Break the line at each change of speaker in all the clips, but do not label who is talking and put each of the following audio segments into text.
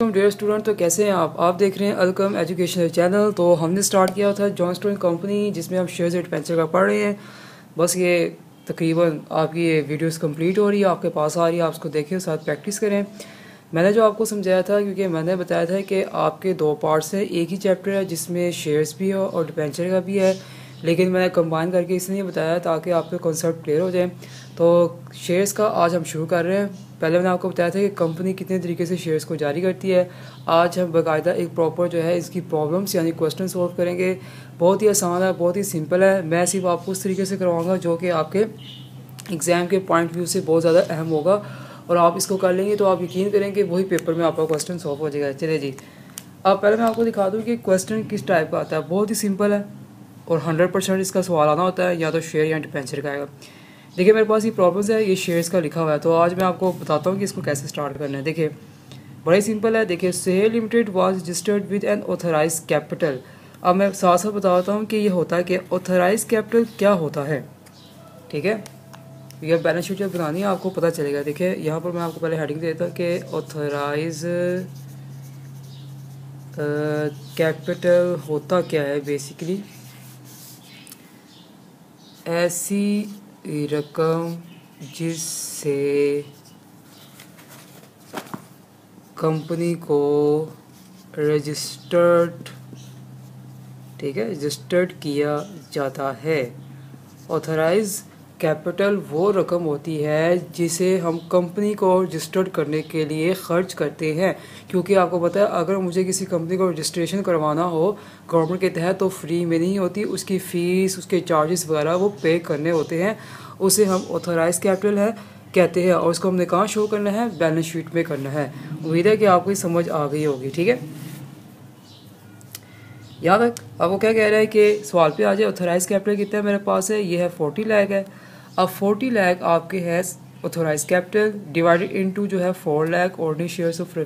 Dear student, तो कैसे हैं आप देख रहे हैं अलकम एजुकेशनल चैनल। तो हमने स्टार्ट किया था जॉइंट स्टूडेंट कंपनी, जिसमें हम शेयर्स एंड डिबेंचर का पढ़ रहे हैं। बस ये तकरीबन आपकी ये वीडियोस कंप्लीट हो रही है, आपके पास आ रही है, आप उसको देखें, साथ प्रैक्टिस करें। मैंने जो आपको समझाया था, क्योंकि मैंने बताया था कि आपके दो पार्ट्स हैं, एक ही चैप्टर है जिसमें शेयर्स भी है और डिबेंचर का भी है, लेकिन मैंने कंबाइन करके इसलिए बताया ताकि आपके कॉन्सेप्ट क्लियर हो जाए। तो शेयर्स का आज हम शुरू कर रहे हैं। पहले मैंने आपको बताया था कि कंपनी कितने तरीके से शेयर्स को जारी करती है। आज हम बाकायदा एक प्रॉपर जो है इसकी प्रॉब्लम्स यानी क्वेश्चन सॉल्व करेंगे। बहुत ही आसान है, बहुत ही सिंपल है। मैं सिर्फ आपको उस तरीके से करवाऊँगा जो कि आपके एग्ज़ाम के पॉइंट व्यू से बहुत ज़्यादा अहम होगा, और आप इसको कर लेंगे तो आप यकीन करेंगे वही पेपर में आपका क्वेश्चन सॉल्व हो जाएगा। चलिए जी, अब पहले मैं आपको दिखा दूँ कि क्वेश्चन किस टाइप का आता है। बहुत ही सिंपल है और 100% इसका सवाल आना होता है, या तो शेयर या डिबेंचर का आएगा। देखिए मेरे पास ये प्रॉब्लम्स है, ये शेयर्स का लिखा हुआ है, तो आज मैं आपको बताता हूँ कि इसको कैसे स्टार्ट करना है। देखिए बड़ा ही सिंपल है। देखिए sale limited was registered with an authorise capital. अब मैं साथ साथ बताता हूँ कि ये होता है कि ऑथराइज कैपिटल क्या होता है, ठीक है। ये बैलेंस शीट जब बनानी है आपको पता चलेगा। देखिए यहाँ पर मैं आपको पहले हेडिंग देता हूँ कि ऑथराइज कैपिटल होता क्या है। बेसिकली ऐसी रकम जिससे कंपनी को रजिस्टर्ड, ठीक है, रजिस्टर्ड किया जाता है। ऑथराइज कैपिटल वो रकम होती है जिसे हम कंपनी को रजिस्टर्ड करने के लिए ख़र्च करते हैं, क्योंकि आपको पता है अगर मुझे किसी कंपनी को रजिस्ट्रेशन करवाना हो गवर्नमेंट के तहत तो फ्री में नहीं होती, उसकी फ़ीस, उसके चार्जेस वगैरह वो पे करने होते हैं। उसे हम ऑथराइज कैपिटल है कहते हैं, और उसको हमने कहाँ शो करना है, बैलेंस शीट में करना है। उम्मीद है कि आपको ये समझ आ गई होगी, ठीक है। यहाँ तक अब वो क्या कह रहा है कि सवाल पे आ जाए, ऑथराइज कैपिटल कितना है मेरे पास है, ये है 40 लाख है। अब 40 लाख आपके है ऑथराइज कैपिटल डिवाइडेड इनटू जो है 4 lakh ordinary shares of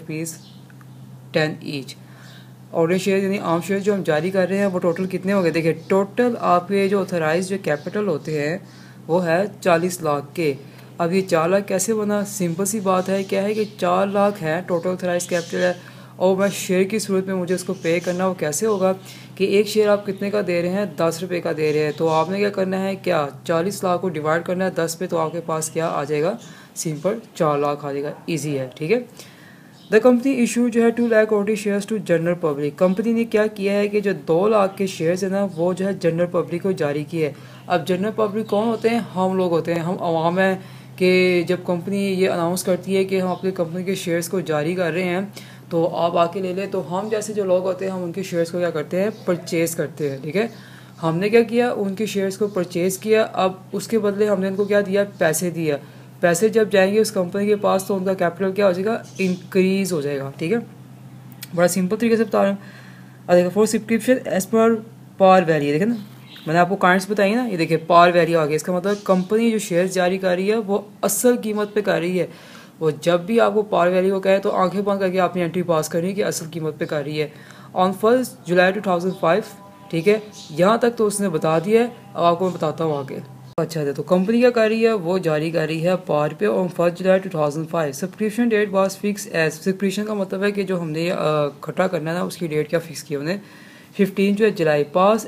₹10 each. Ordinary share यानी आम शेयर जो हम जारी कर रहे हैं वो टोटल कितने हो गए। देखिए टोटल आपके जो ऑथराइज जो कैपिटल होते हैं वो है 40 लाख के। अब ये 4 लाख कैसे बना, सिंपल सी बात है, क्या है कि 4 लाख है टोटल ऑथराइज कैपिटल है, और मैं शेयर की सूरत में मुझे उसको पे करना, वो कैसे होगा कि एक शेयर आप कितने का दे रहे हैं, 10 रुपये का दे रहे हैं। तो आपने क्या करना है, क्या 40 लाख को डिवाइड करना है 10 पे, तो आपके पास क्या आ जाएगा, सिंपल 4 लाख आ जाएगा। ईजी है, ठीक है। द कंपनी इशू जो है 2 lakh ordinary shares to general public. Company ने क्या किया है कि जो 2 लाख के शेयर्स है ना वो जो है जनरल पब्लिक को जारी किए। अब जनरल पब्लिक कौन होते हैं, हम लोग होते हैं, हम अवाम हैं। कि जब कंपनी ये अनाउंस करती है कि हम अपनी कंपनी के शेयर्स को जारी कर रहे हैं तो आप आके ले लें, तो हम जैसे जो लोग होते हैं हम उनके शेयर्स को क्या करते हैं, परचेज़ करते हैं, ठीक है। हमने क्या किया, उनके शेयर्स को परचेज़ किया। अब उसके बदले हमने उनको क्या दिया, पैसे दिया। पैसे जब जाएंगे उस कंपनी के पास तो उनका कैपिटल क्या हो जाएगा, इंक्रीज़ हो जाएगा, ठीक है। बड़ा सिंपल तरीके से बता रहा हूँ। अब देखो for subscription as per par value, देखें ना मैंने आपको काइंड्स बताई ना, ये देखिए पार वैल्यू आ गया। इसका मतलब कंपनी जो शेयर्स जारी कर रही है वो असल कीमत पे कर रही है। वो जब भी आपको पार वैल्यू को कहे तो आंखें बंद करके आपने एंट्री पास करनी है कि असल कीमत पे कर रही है। ऑन 1 जुलाई 2005, ठीक है, यहाँ तक तो उसने बता दिया है। अब आपको मैं बताता हूँ आगे। अच्छा तो कंपनी क्या कर रही है, वो जारी कर रही है par pay on 1 July 2005। Subscription date was fix as, subscription का मतलब है कि जो हमने इकट्ठा करना है ना उसकी डेट क्या फिक्स की हमने, 15 जो है जुलाई। Pass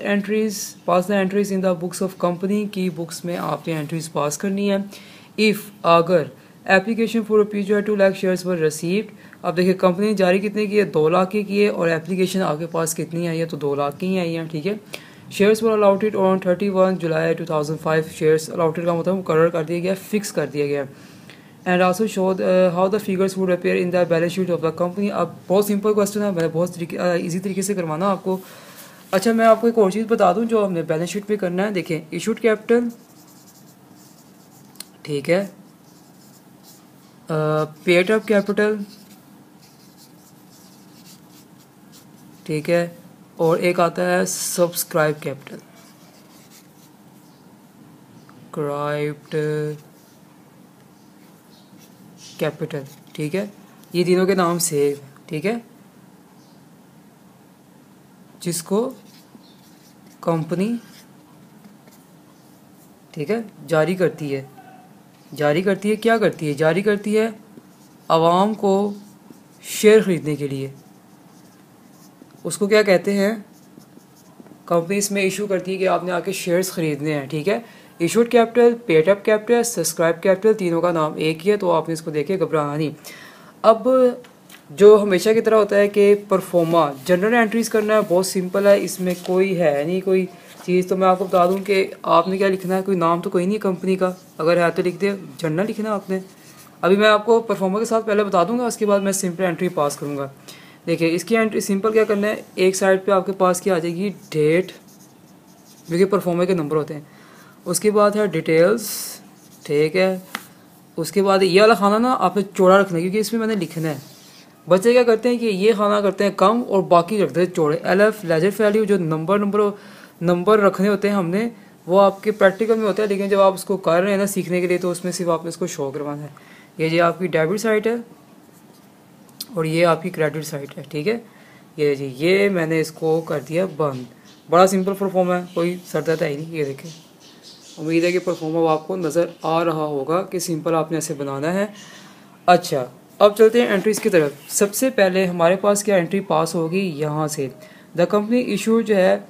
the entries in the books of company की बुक्स में आपने एंट्रीज पास करनी है। इफ़ अगर एप्लीकेशन फॉर रुपीज़ जो है 2 लाख शेयर्स पर रिसीव्ड। अब देखिए कंपनी ने जारी कितने की है, 2 लाख की है, और एप्लीकेशन आपके पास कितनी आई है, तो 2 लाख की आई है, ठीक है। Shares were allotted on 31 July 2005। Shares allotted का मतलब मुकर्रर कर दिया गया, फिक्स कर दिया गया। And also show how the figures would appear in the balance sheet of the company. अब बहुत सिंपल क्वेश्चन है, मैं बहुत ईजी तरीके से करवाना आपको। अच्छा मैं आपको एक और चीज़ बता दूं जो हमने बैलेंस शीट पे करना है। देखें इशूड कैपिटल, ठीक है, पेड अप कैपिटल, ठीक है, और एक आता है सब्सक्राइब कैपिटल, कैपिटल, ठीक है। ये तीनों के नाम सेव, ठीक है, जिसको कंपनी, ठीक है, जारी करती है। क्या करती है, जारी करती है आवाम को शेयर ख़रीदने के लिए, उसको क्या कहते हैं, कंपनी इसमें इशू करती है कि आपने आके शेयर्स ख़रीदने हैं, ठीक है। Issued capital, paid up capital, subscribe capital, तीनों का नाम एक ही है, तो आपने इसको देखे घबराना नहीं। अब जो हमेशा की तरह होता है कि परफॉर्मा जनरल एंट्रीज़ करना है, बहुत सिंपल है, इसमें कोई है नहीं कोई चीज़। तो मैं आपको बता दूं कि आपने क्या लिखना है, कोई नाम तो कोई नहीं कंपनी का, अगर है तो लिख दे, जनरल लिखना है आपने। अभी मैं आपको परफॉर्मा के साथ पहले बता दूंगा, उसके बाद मैं सिंपल एंट्री पास करूँगा। देखिए इसकी एंट्री सिंपल क्या करना है, एक साइड पे आपके पास क्या आ जाएगी, डेट, जो कि परफॉर्मा के नंबर होते हैं। उसके बाद है डिटेल्स, ठीक है। उसके बाद ये वाला खाना ना आपने चौड़ा रखना है, क्योंकि इसमें मैंने लिखना है। बच्चे क्या करते हैं कि ये खाना करते हैं कम और बाकी रखते हैं चौड़े। LF लेजर वैल्यू, जो नंबर रखने होते हैं हमने, वो आपके प्रैक्टिकल में होता है, लेकिन जब आप उसको कर रहे हैं ना सीखने के लिए, तो उसमें सिर्फ आपने इसको शो करवाना है। ये जी आपकी डेबिट साइड है और ये आपकी क्रेडिट साइड है, ठीक है। ये जी ये मैंने इसको कर दिया बंद। बड़ा सिंपल परफॉर्म है, कोई सरदर्द है ही नहीं। ये देखें, उम्मीद है कि परफॉर्म आपको नज़र आ रहा होगा कि सिंपल आपने ऐसे बनाना है। अच्छा, अब चलते हैं एंट्रीज़ की तरफ। सबसे पहले हमारे पास क्या एंट्री पास होगी, यहाँ से द कंपनी इशू जो है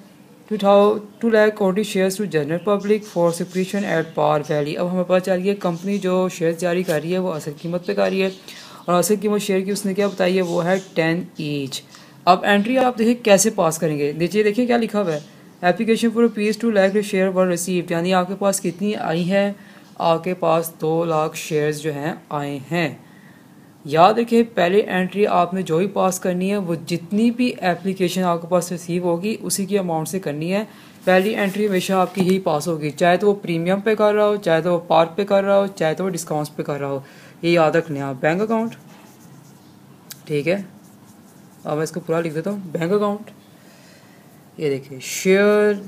2 लाख कोटी shares to general public for subscription at par value. अब हमें पता चल गया कंपनी जो शेयर जारी कर रही है वो असल कीमत पे कर रही है, और असल कीमत शेयर की उसने क्या बताई है, वो है 10 ईच। अब एंट्री आप देखिए कैसे पास करेंगे, नीचे देखिए क्या लिखा हुआ है, application for ₹2 lakh share were received, यानी आपके पास कितनी आई है, आपके पास 2 लाख शेयर्स जो हैं आए हैं। याद रखिए पहले एंट्री आपने जो ही पास करनी है, वो जितनी भी एप्लीकेशन आपके पास रिसीव होगी उसी की अमाउंट से करनी है। पहली एंट्री हमेशा आपकी यही पास होगी, चाहे तो वो प्रीमियम पे कर रहा हो, चाहे तो वो पार्क पे कर रहा हो, चाहे तो वो डिस्काउंट्स पे कर रहा हो। ये याद रखने आप। बैंक अकाउंट, ठीक है, अब मैं इसको पूरा लिख देता हूँ। बैंक अकाउंट, ये देखिए शेयर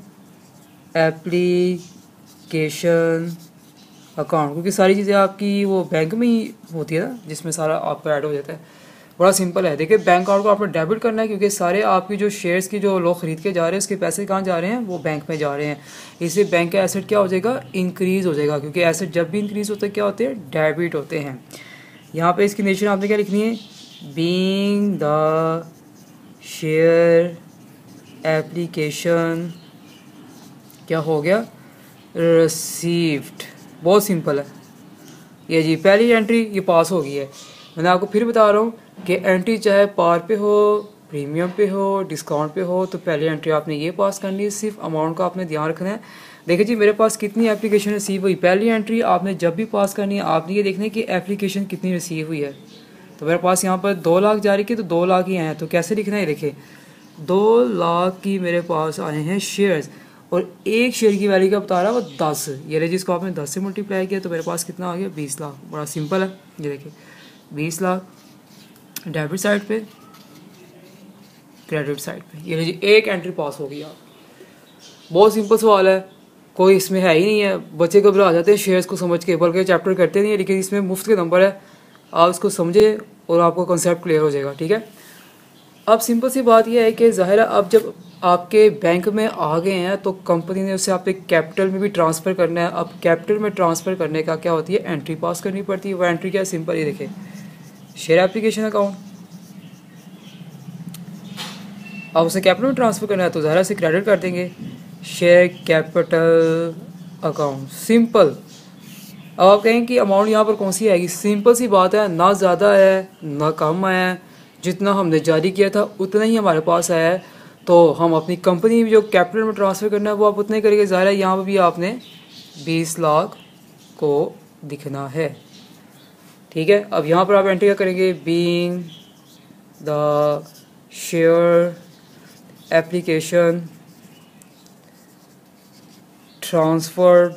एप्लीकेशन अकाउंट, क्योंकि सारी चीज़ें आपकी वो बैंक में ही होती है ना, जिसमें सारा आपका ऐड हो जाता है। बड़ा सिंपल है। देखिए बैंक अकाउंट को आपने डेबिट करना है, क्योंकि सारे आपकी जो शेयर्स की जो लोग खरीद के जा रहे हैं उसके पैसे कहाँ जा रहे हैं, वो बैंक में जा रहे हैं। इसलिए बैंक का एसेट क्या हो जाएगा, इंक्रीज़ हो जाएगा, क्योंकि एसेट जब भी इंक्रीज़ होते हैं क्या होते हैं, डेबिट होते हैं। यहाँ पर इसकी नेचर आपने क्या लिखनी है, बीइंग द शेयर एप्लीकेशन क्या हो गया, रिसीव्ड। बहुत सिंपल है ये जी। पहली एंट्री ये पास हो गई है। मैंने आपको फिर बता रहा हूँ कि एंट्री चाहे पार पे हो, प्रीमियम पे हो, डिस्काउंट पे हो, तो पहली एंट्री आपने ये पास करनी है। सिर्फ अमाउंट का आपने ध्यान रखना है। देखिए जी मेरे पास कितनी एप्लीकेशन रिसीव हुई, पहली एंट्री आपने जब भी पास करनी है आपने ये देखना है कि एप्लीकेशन कितनी रिसीव हुई है। तो मेरे पास यहाँ पर 2 लाख जारी की, तो 2 लाख ही आए हैं। तो कैसे लिखना है, देखिए 2 लाख की मेरे पास आए हैं शेयर्स, और एक शेयर की वैल्यू का बता रहा है वो 10। ये रहे जिसको आपने 10 से मल्टीप्लाई किया, तो मेरे पास कितना आ गया, 20 लाख। बड़ा सिंपल है। ये देखिए 20 लाख डेबिट साइड पे, क्रेडिट साइड पे। ये जी एक एंट्री पास हो गई। आप बहुत सिंपल सवाल है, कोई इसमें है ही नहीं है। बच्चे घबरा जाते हैं शेयर्स को समझ के, बल्कि चैप्टर करते नहीं है, लेकिन इसमें मुफ्त के नंबर है। आप इसको समझे और आपको कॉन्सेप्ट क्लियर हो जाएगा, ठीक है। अब सिंपल सी बात यह है कि ज़ाहिर है अब जब आपके बैंक में आ गए हैं तो कंपनी ने उससे आपके कैपिटल में भी ट्रांसफ़र करना है। अब कैपिटल में ट्रांसफ़र करने का क्या होती है, एंट्री पास करनी पड़ती है। वो एंट्री क्या है, सिंपल ही देखें, शेयर एप्लीकेशन अकाउंट। अब उसे कैपिटल में ट्रांसफ़र करना है तो ज़ाहिर से क्रेडिट कर देंगे, शेयर कैपिटल अकाउंट, सिंपल। अब आप कहें कि अमाउंट यहाँ पर कौन सी आएगी, सिंपल सी बात है, ना ज़्यादा है ना कम है, जितना हमने जारी किया था उतना ही हमारे पास आया है। तो हम अपनी कंपनी जो कैपिटल में ट्रांसफ़र करना है वो आप उतना ही करेंगे। ज़ाहिर है यहाँ पर भी आपने 20 लाख को दिखना है, ठीक है। अब यहाँ पर आप एंट्री क्या करेंगे, being the share application transferred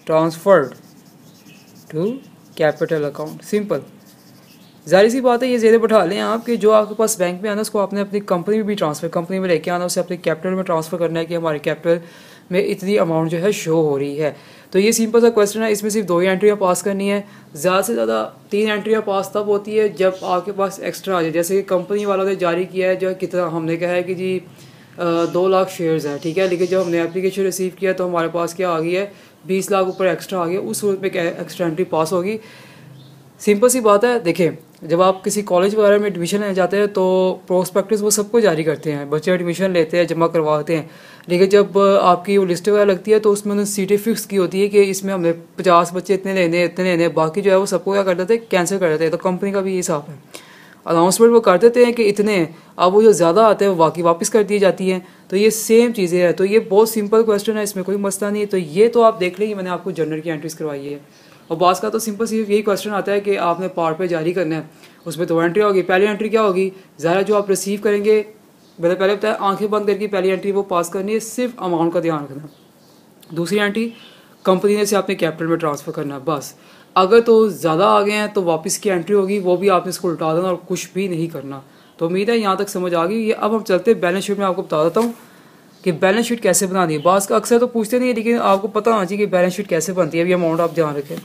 to capital account, simple. ज़ाहिर सी बात है ये ज़ेरे बैठा लें आप कि जो आपके पास बैंक में आना उसको आपने अपनी कंपनी में भी ट्रांसफ़र, कंपनी में लेके आना, उसे अपने कैपिटल में ट्रांसफ़र करना है कि हमारे कैपिटल में इतनी अमाउंट जो है शो हो रही है। तो ये सिंपल सा क्वेश्चन है, इसमें सिर्फ 2 ही एंट्रियाँ पास करनी है। ज़्यादा से ज़्यादा 3 एंट्रियाँ पास तब होती है जब आपके पास एक्स्ट्रा आ जाए। जैसे कि कंपनी वालों ने जारी किया है, जो कितना हमने कहा है कि जी 2 लाख शेयर्स है, ठीक है, लेकिन जब हमने एप्लीकेशन रिसीव किया तो हमारे पास क्या आ गई है, 20 लाख ऊपर एक्स्ट्रा आ गया। उस सूरत में क्या एक्स्ट्रा एंट्री पास होगी। सिंपल सी बात है। देखें जब आप किसी कॉलेज वगैरह में एडमिशन लेने जाते हैं तो प्रोस्पेक्टस वो सबको जारी करते हैं, बच्चे एडमिशन लेते हैं, जमा करवाते हैं। लेकिन जब आपकी वो लिस्ट वगैरह लगती है तो उसमें उन्होंने सीटें फिक्स की होती है कि इसमें हमने 50 बच्चे इतने लेने, बाकी जो है वो सबको क्या कर देते हैं, कैंसिल कर देते हैं। तो कंपनी का भी ये हिसाब है, अनाउंसमेंट वो कर देते हैं कि इतने, अब वो जो ज़्यादा आते हैं वो बाकी वापस कर दी जाती हैं। तो ये सेम चीज़ें हैं। तो ये बहुत सिंपल क्वेश्चन है, इसमें कोई मसला नहीं है। तो ये तो आप देख लेंगे, मैंने आपको जर्नल की एंट्रीज करवाई है। और बास का तो सिंपल सिर्फ यही क्वेश्चन आता है कि आपने पार्ट पे जारी करना है, उसमें तो एंट्री होगी। पहली एंट्री क्या होगी, ज़रा जो आप रिसीव करेंगे, मैंने पहले बताया आंखें बंद करके पहली एंट्री वो पास करनी है, सिर्फ अमाउंट का ध्यान रखना। दूसरी एंट्री कंपनी ने से आपने कैपिटल में ट्रांसफ़र करना है बस। अगर तो ज़्यादा आ गए हैं तो वापस की एंट्री होगी, वो भी आपने इसको उल्टा देना और कुछ भी नहीं करना। तो उम्मीद है यहाँ तक समझ आ गई। ये अब हम चलते हैं बैलेंस शीट में, आपको बता देता हूँ कि बैलेंस शीट कैसे बनानी है। बास का अक्सर तो पूछते नहीं है, लेकिन आपको पता होना चाहिए कि बैलेंस शीट कैसे बनती है। अभी अमाउंट आप ध्यान रखें,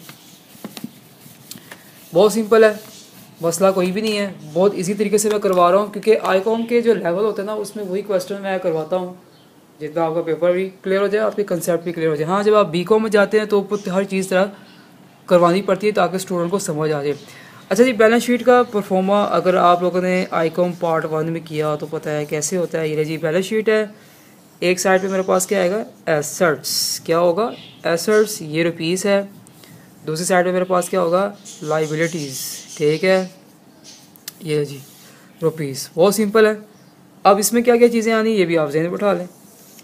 बहुत सिंपल है, मसला कोई भी नहीं है, बहुत इजी तरीके से मैं करवा रहा हूँ। क्योंकि आईकॉम के जो लेवल होते हैं ना, उसमें वही क्वेश्चन मैं करवाता हूँ, जितना आपका पेपर भी क्लियर हो जाए, आपके कंसेप्ट भी क्लियर हो जाए। हाँ, जब आप बीकॉम में जाते हैं तो हर चीज़ तरह करवानी पड़ती है ताकि स्टूडेंट को समझ आ जाए। अच्छा जी, बैलेंस शीट का परफॉर्मा अगर आप लोगों ने आईकॉम पार्ट 1 में किया तो पता है कैसे होता है। ये जी बैलेंस शीट है, एक साइड पे मेरे पास क्या आएगा, एसेट्स। क्या होगा, एसेट्स, ये रुपीज़ है। दूसरी साइड पे मेरे पास क्या होगा, लाइबिलिटीज़। ठीक है, ये जी रुपीज़, बहुत सिंपल है। अब इसमें क्या क्या चीज़ें आनी ये भी आप ज़हन में बैठा लें।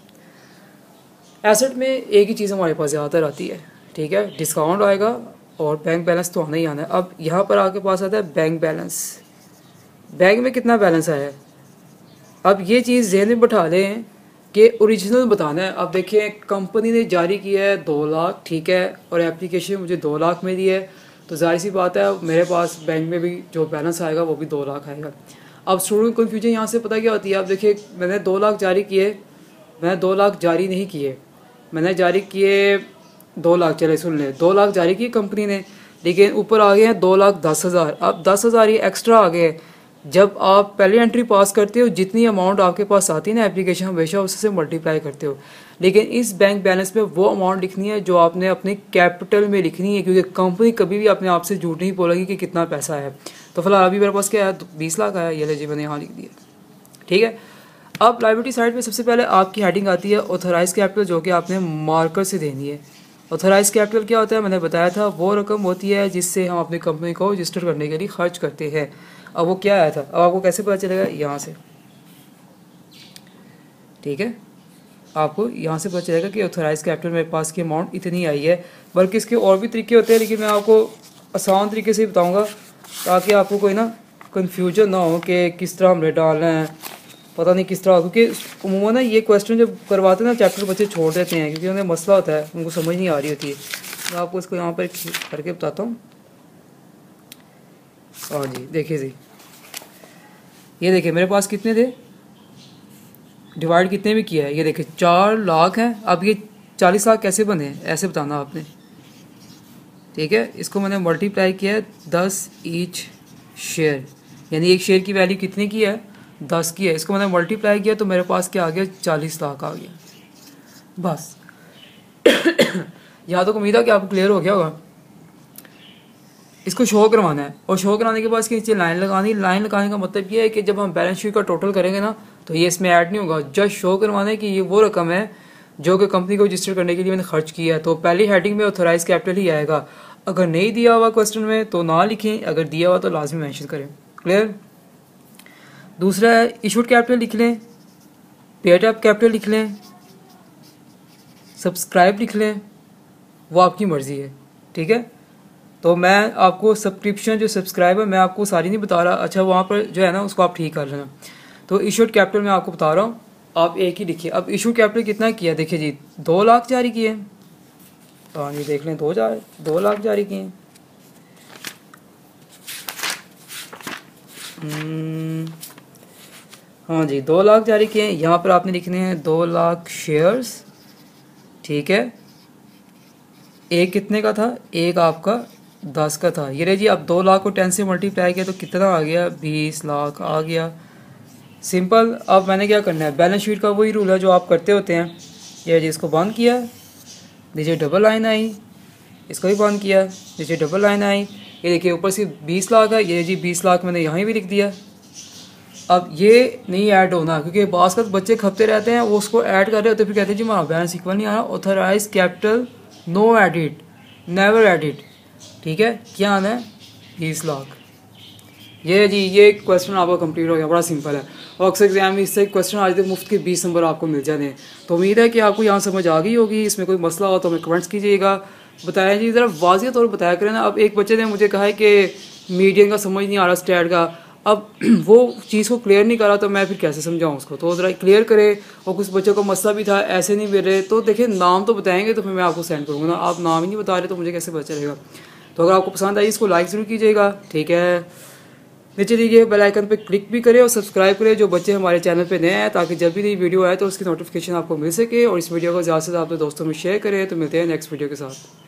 एसेट में एक ही चीज़ हमारे पास ज़्यादातर आती है, ठीक है, डिस्काउंट आएगा और बैंक बैलेंस तो आना ही आना है। अब यहाँ पर आपके पास आता है बैंक बैलेंस, बैंक में कितना बैलेंस आया है। अब ये चीज़ ज़हन में बैठा लें कि ओरिजिनल बताना है। अब देखिए, कंपनी ने जारी किया है 2 लाख, ठीक है, और एप्लीकेशन मुझे 2 लाख में दी है, तो जाहिर सी बात है मेरे पास बैंक में भी जो बैलेंस आएगा वो भी 2 लाख आएगा। अब स्टूडेंट कन्फ्यूजन यहाँ से पता क्या होती है। अब देखिए, मैंने 2 लाख जारी किए, मैंने 2 लाख जारी नहीं किए, मैंने जारी किए 2 लाख, चले सुन ले, 2 लाख जारी किए कंपनी ने, लेकिन ऊपर आ गए हैं 2,10,000। अब 10,000 ये एक्स्ट्रा आ गए। जब आप पहली एंट्री पास करते हो, जितनी अमाउंट आपके पास आती है ना एप्लीकेशन, हमेशा उससे मल्टीप्लाई करते हो। लेकिन इस बैंक बैलेंस में वो अमाउंट लिखनी है जो आपने अपने कैपिटल में लिखनी है, क्योंकि कंपनी कभी भी अपने आप से झूठ नहीं बोलेगी कि कितना पैसा है। तो फिलहाल अभी मेरे पास क्या है, 20 लाख आया, ये ले जी मैंने यहाँ लिख दिया, ठीक है। अब लायबिलिटी साइड पे सबसे पहले आपकी हेडिंग आती है ऑथराइज कैपिटल, जो कि आपने मार्कर से देनी है। ऑथराइज कैपिटल क्या होता है, मैंने बताया था, वो रकम होती है जिससे हम अपनी कंपनी को रजिस्टर करने के लिए खर्च करते हैं। अब वो क्या आया था, अब आपको कैसे पता चलेगा, यहाँ से, ठीक है, आपको यहाँ से पता चलेगा कि ऑथराइज कैपिटल मेरे पास की अमाउंट इतनी आई है। बल्कि इसके और भी तरीके होते हैं, लेकिन मैं आपको आसान तरीके से बताऊँगा ताकि आपको कोई ना कन्फ्यूजन ना हो कि किस तरह हमने डालना है, पता नहीं किस तरह। क्योंकि उमूमन ना ये क्वेश्चन जब करवाते हैं ना चैप्टर, बच्चे छोड़ देते हैं क्योंकि उन्हें मसला होता है, उनको समझ नहीं आ रही होती है। मैं आपको इसको यहाँ पर करके बताता हूँ। हाँ जी, देखिए जी, ये देखिए मेरे पास कितने थे, डिवाइड कितने में किया है, ये देखिए 4 लाख है। अब ये 40 लाख कैसे बने हैं, ऐसे बताना आपने, ठीक है। इसको मैंने मल्टीप्लाई किया है 10 ईच शेयर, यानी एक शेयर की वैल्यू कितने की है, 10 की है। इसको मैंने मल्टीप्लाई किया तो मेरे पास क्या आ गया, 40 लाख आ गया, बस। यहाँ तक उम्मीद है कि आपको क्लियर हो गया होगा। इसको शो करवाना है, और शो कराने के बाद इसके नीचे लाइन लगानी। लाइन लगाने का मतलब ये है कि जब हम बैलेंस शीट का टोटल करेंगे ना, तो ये इसमें ऐड नहीं होगा, जस्ट शो करवाना है कि ये वो रकम है जो कि कंपनी को रजिस्टर करने के लिए मैंने खर्च किया है। तो पहली हेडिंग में ऑथराइज कैपिटल ही आएगा। अगर नहीं दिया हुआ क्वेश्चन में तो ना लिखें, अगर दिया हुआ तो लाजमी मेंशन करें, क्लियर। दूसरा है इशूड कैपिटल लिख लें, पेड अप कैपिटल लिख लें, सब्सक्राइब लिख लें, वो आपकी मर्ज़ी है, ठीक है। तो मैं आपको सब्सक्रिप्शन जो सब्सक्राइब है मैं आपको सारी नहीं बता रहा, अच्छा वहाँ पर जो है ना उसको आप ठीक कर लेना। तो इशूड कैपिटल मैं आपको बता रहा हूँ, आप एक ही लिखिए। अब इशूड कैपिटल कितना किया, देखिए जी 2 लाख जारी किए, हाँ जी देख लें 2 लाख जारी किए। हाँ जी 2 लाख जारी किए। यहाँ पर आपने लिखने हैं 2 लाख शेयर्स, ठीक है। एक कितने का था, एक आपका 10 का था। ये रहे जी, आप 2 लाख को 10 से मल्टीप्लाई किया तो कितना आ गया, 20 लाख आ गया, सिंपल। अब मैंने क्या करना है, बैलेंस शीट का वही रूल है जो आप करते होते हैं। ये जी इसको बंद किया, नीचे डबल लाइन आई, इसको भी बंद किया, नीचे डबल लाइन आई, ये देखिए ऊपर से 20 लाख है, ये जी 20 लाख मैंने यहाँ भी लिख दिया। अब ये नहीं ऐड होना क्योंकि बास का बच्चे खपते रहते हैं, वो उसको ऐड कर रहे होते फिर कहते हैं जी हमारा बैलेंस इक्वल नहीं आ रहा। Authorise capital no edit, never edit, ठीक है। क्या आना है 20 लाख। ये जी ये क्वेश्चन आपका कंप्लीट हो गया, बड़ा सिंपल है। और अक्सर एग्जाम में इससे क्वेश्चन आ जाते मुफ्त के 20 नंबर आपको मिल जाते हैं। तो उम्मीद है कि आपको यहाँ समझ आ गई होगी। इसमें कोई मसला हो तो हमें कमेंट्स कीजिएगा, बताया जी ज़रा वाज़ेह तौर पर बताया करें ना। अब एक बच्चे ने मुझे कहा है कि मीडियन का समझ नहीं आ रहा स्टैट का, अब वो चीज़ को क्लियर नहीं करा तो मैं फिर कैसे समझाऊँ उसको, तो ज़रा क्लियर करे। और कुछ बच्चों का मसला भी था ऐसे नहीं मिल रहे, तो देखिए नाम तो बताएंगे तो फिर मैं आपको सेंड करूँगा ना, आप नाम ही नहीं बता रहे तो मुझे कैसे पता चलेगा। तो अगर आपको पसंद आई इसको लाइक ज़रूर कीजिएगा, ठीक है। नीचे दीजिए बेल आइकन पे क्लिक भी करें और सब्सक्राइब करें जो बच्चे हमारे चैनल पे नए हैं, ताकि जब भी नई वीडियो आए तो उसकी नोटिफिकेशन आपको मिल सके। और इस वीडियो को ज़्यादा से ज़्यादा अपने दोस्तों में शेयर करें। तो मिलते हैं नेक्स्ट वीडियो के साथ।